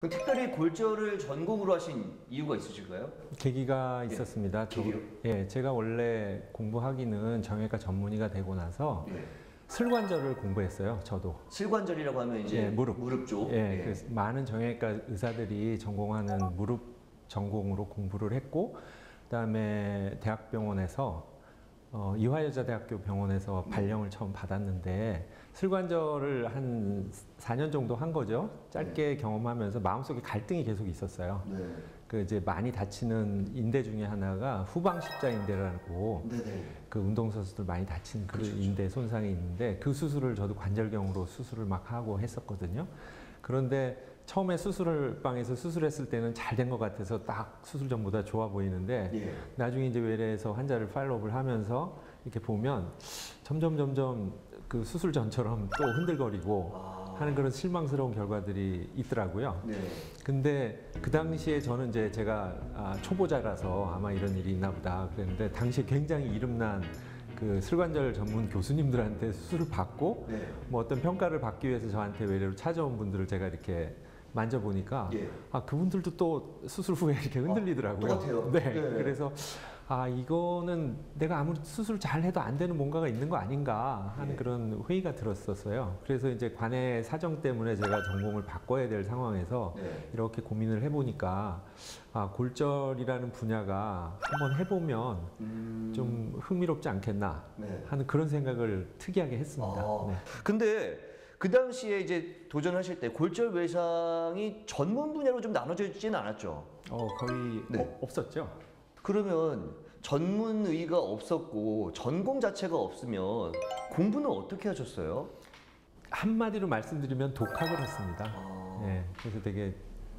그럼 특별히 골절을 전공으로 하신 이유가 있으실까요? 계기가 있었습니다. 계기요? 제가 원래 공부하기는 정형외과 전문의가 되고 나서 예. 슬관절을 공부했어요. 저도. 슬관절이라고 하면 이제 무릎 쪽. 그래서 많은 정형외과 의사들이 전공하는 무릎 전공으로 공부를 했고, 그다음에 대학병원에서 이화여자대학교 병원에서 발령을 처음 받았는데 슬관절을 한 4년 정도 한 거죠. 짧게 경험하면서 마음속에 갈등이 계속 있었어요. 네. 그 이제 많이 다치는 인대 중에 하나가 후방십자인대라고 네네. 그 운동선수들 많이 다치는 그 그렇죠. 인대 손상이 있는데 그 수술을 저도 관절경으로 수술을 막 하고 했었거든요. 그런데 처음에 수술방에서 수술했을 때는 잘 된 것 같아서 딱 수술 전보다 좋아 보이는데 예. 나중에 이제 외래에서 환자를 팔로우를 하면서 이렇게 보면 점점 그 수술 전처럼 또 흔들거리고 하는 그런 실망스러운 결과들이 있더라고요. 네. 근데 그 당시에 저는 이제 제가 초보자라서 아마 이런 일이 있나 보다 그랬는데 당시에 굉장히 이름난 그 슬관절 전문 교수님들한테 수술을 받고 네. 뭐 어떤 평가를 받기 위해서 저한테 외래로 찾아온 분들을 제가 이렇게 만져보니까 예. 그분들도 또 수술 후에 이렇게 흔들리더라고요. 똑같아요. 네. 네. 그래서 이거는 내가 아무리 수술 잘 해도 안 되는 뭔가가 있는 거 아닌가 하는 예. 그런 회의가 들었었어요. 그래서 이제 관의 사정 때문에 제가 전공을 바꿔야 될 상황에서 네. 이렇게 고민을 해보니까 골절이라는 분야가 한번 해보면 좀 흥미롭지 않겠나 네. 하는 그런 생각을 특이하게 했습니다. 네. 근데 그 당시에 이제 도전하실 때 골절 외상이 전문 분야로 좀 나눠져 있지는 않았죠? 거의 네. 없었죠. 그러면 전문의가 없었고 전공 자체가 없으면 공부는 어떻게 하셨어요? 한마디로 말씀드리면 독학을 했습니다. 네, 그래서 되게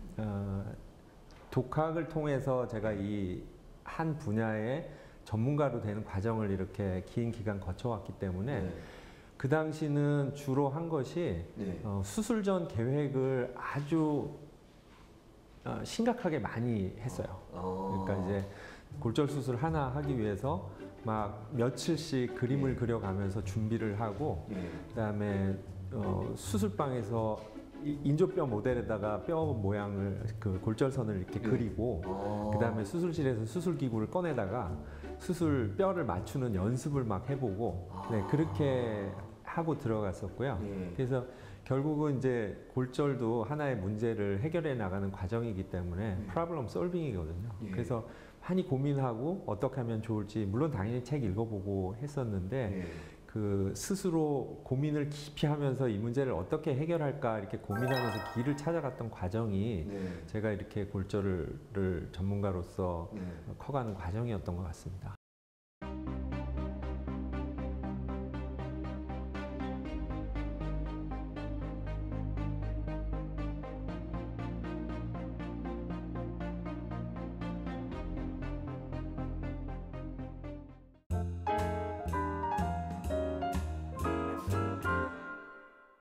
독학을 통해서 제가 이 한 분야의 전문가로 되는 과정을 이렇게 긴 기간 거쳐왔기 때문에 네. 그 당시는 주로 한 것이 네. 수술 전 계획을 아주 심각하게 많이 했어요. 그러니까 이제 골절 수술 하나 하기 위해서 막 며칠씩 그림을 그려가면서 준비를 하고 그다음에 수술방에서 인조뼈 모델에다가 뼈 모양을 그 골절선을 이렇게 그리고 그다음에 수술실에서 수술기구를 꺼내다가 수술 뼈를 맞추는 연습을 막 해보고 그렇게 하고 들어갔었고요. 그래서 결국은 이제 골절도 하나의 문제를 해결해 나가는 과정이기 때문에 프로블럼 솔빙이거든요. 그래서 많이 고민하고 어떻게 하면 좋을지 물론 당연히 책 읽어보고 했었는데 그 스스로 고민을 깊이 하면서 이 문제를 어떻게 해결할까 이렇게 고민하면서 길을 찾아갔던 과정이 제가 이렇게 골절을 전문가로서 커가는 과정이었던 것 같습니다.